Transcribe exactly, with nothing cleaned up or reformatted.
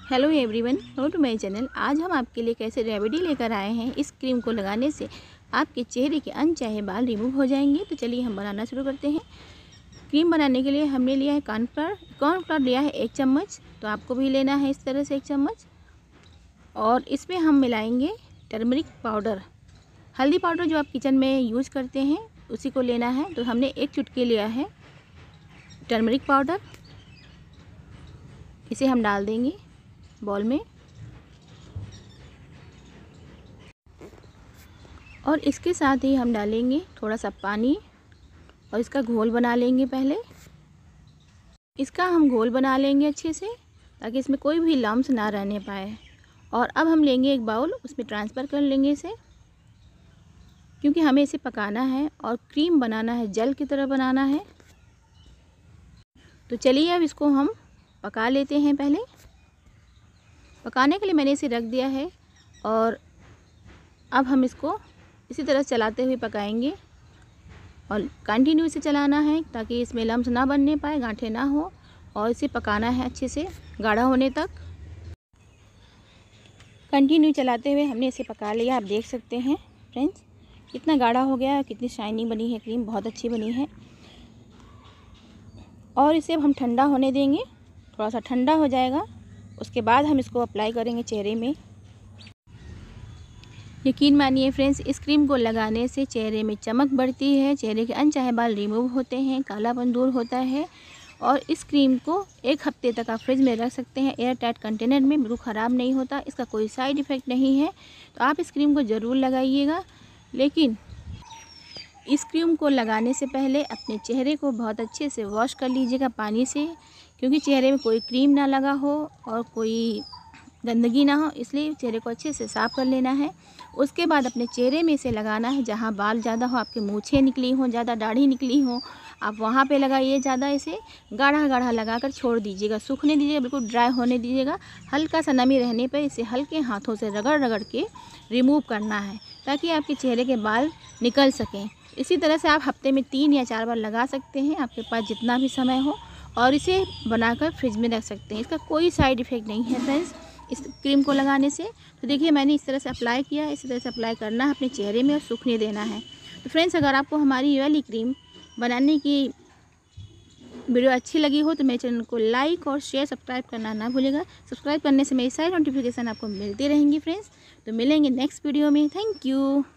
Hello everyone, welcome to my channel. आज हम आपके लिए कैसे रेमेडी लेकर आए हैं। इस क्रीम को लगाने से आपके चेहरे के अनचाहे बाल रिमूव हो जाएंगे। तो चलिए हम बनाना शुरू करते हैं। क्रीम बनाने के लिए हमने लिया है कॉर्नफ्लावर कॉर्नफ्लावर लिया है एक चम्मच। तो आपको भी लेना है इस तरह से एक चम्मच। और इसमें हम मिलाएंगे टर्मरिक पाउडर। हल्दी पाउडर जो आप किचन में यूज़ करते हैं उसी को लेना है। तो हमने एक चुटकी लिया है टर्मरिक पाउडर। इसे हम डाल देंगे बॉल में और इसके साथ ही हम डालेंगे थोड़ा सा पानी और इसका घोल बना लेंगे। पहले इसका हम घोल बना लेंगे अच्छे से ताकि इसमें कोई भी लम्स ना रहने पाए। और अब हम लेंगे एक बाउल, उसमें ट्रांसफ़र कर लेंगे इसे, क्योंकि हमें इसे पकाना है और क्रीम बनाना है, जेल की तरह बनाना है। तो चलिए अब इसको हम पका लेते हैं। पहले पकाने के लिए मैंने इसे रख दिया है और अब हम इसको इसी तरह चलाते हुए पकाएंगे और कंटिन्यू इसे चलाना है ताकि इसमें लम्स ना बनने पाए, गांठें ना हो। और इसे पकाना है अच्छे से गाढ़ा होने तक। कंटिन्यू चलाते हुए हमने इसे पका लिया। आप देख सकते हैं फ्रेंड्स कितना गाढ़ा हो गया है, कितनी शाइनिंग बनी है, क्रीम बहुत अच्छी बनी है। और इसे अब हम ठंडा होने देंगे। थोड़ा सा ठंडा हो जाएगा उसके बाद हम इसको अप्लाई करेंगे चेहरे में। यकीन मानिए फ्रेंड्स, इस क्रीम को लगाने से चेहरे में चमक बढ़ती है, चेहरे के अनचाहे बाल रिमूव होते हैं, कालापन दूर होता है। और इस क्रीम को एक हफ्ते तक आप फ्रिज में रख सकते हैं एयर टाइट कंटेनर में, बिल्कुल ख़राब नहीं होता। इसका कोई साइड इफ़ेक्ट नहीं है। तो आप इस क्रीम को ज़रूर लगाइएगा। लेकिन इस क्रीम को लगाने से पहले अपने चेहरे को बहुत अच्छे से वॉश कर लीजिएगा पानी से, क्योंकि चेहरे में कोई क्रीम ना लगा हो और कोई गंदगी ना हो, इसलिए चेहरे को अच्छे से साफ़ कर लेना है। उसके बाद अपने चेहरे में इसे लगाना है जहाँ बाल ज़्यादा हो, आपके मूछें निकली हों, ज़्यादा दाढ़ी निकली हो, आप वहाँ पे लगाइए ज़्यादा। इसे गाढ़ा गाढ़ा लगाकर छोड़ दीजिएगा, सूखने दीजिएगा, बिल्कुल ड्राई होने दीजिएगा। हल्का सा नमी रहने पर इसे हल्के हाथों से रगड़ रगड़ के रिमूव करना है ताकि आपके चेहरे के बाल निकल सकें। इसी तरह से आप हफ्ते में तीन या चार बार लगा सकते हैं, आपके पास जितना भी समय हो। और इसे बनाकर फ्रिज में रख सकते हैं। इसका कोई साइड इफ़ेक्ट नहीं है फ्रेंड्स इस क्रीम को लगाने से। तो देखिए मैंने इस तरह से अप्लाई किया, इसी तरह से अप्लाई करना है अपने चेहरे में और सूखने देना है। तो फ्रेंड्स, अगर आपको हमारी ये वाली क्रीम बनाने की वीडियो अच्छी लगी हो तो मेरे चैनल को लाइक और शेयर सब्सक्राइब करना ना भूलिएगा। सब्सक्राइब करने से मेरी सारी नोटिफिकेशन आपको मिलती रहेंगी फ्रेंड्स। तो मिलेंगे नेक्स्ट वीडियो में। Thank you.